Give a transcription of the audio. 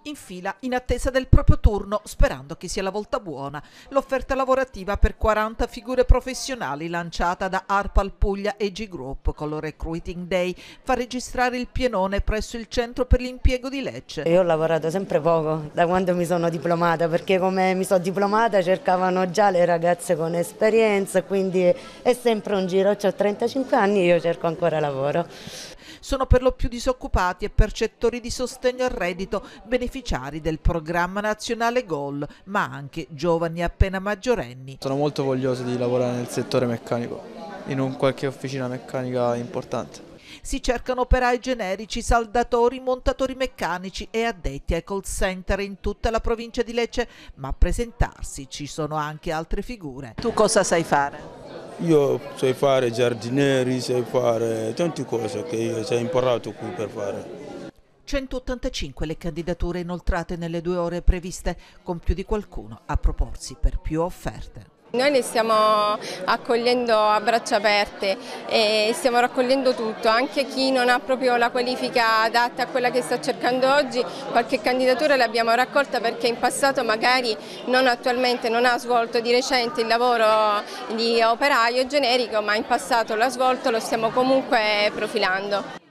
in fila in attesa del proprio turno, sperando che sia la volta buona. L'offerta lavorativa per 40 figure professionali lanciata da ARPAL Puglia e G Group con lo Recruiting Day fa registrare il pienone presso il Centro per l'Impiego di Lecce. Io ho lavorato sempre poco da quando mi sono diplomata, perché come mi sono diplomata cercavano già le ragazze con esperienza, quindi è sempre un giro. Ho 35 anni e io cerco ancora lavoro. Sono per lo più disoccupati e percettori di sostegno al reddito, beneficiari del programma nazionale GOL, ma anche giovani appena maggiorenni. Sono molto voglioso di lavorare nel settore meccanico, in qualche officina meccanica importante. Si cercano operai generici, saldatori, montatori meccanici e addetti ai call center in tutta la provincia di Lecce, ma a presentarsi ci sono anche altre figure. Tu cosa sai fare? Io so fare giardinieri, so fare tante cose che io ho imparato qui per fare. 185 le candidature inoltrate nelle 2 ore previste, con più di qualcuno a proporsi per più offerte. Noi le stiamo accogliendo a braccia aperte e stiamo raccogliendo tutto, anche chi non ha proprio la qualifica adatta a quella che sta cercando oggi. Qualche candidatura l'abbiamo raccolta perché in passato magari non ha svolto di recente il lavoro di operaio generico, ma in passato l'ha svolto, lo stiamo comunque profilando.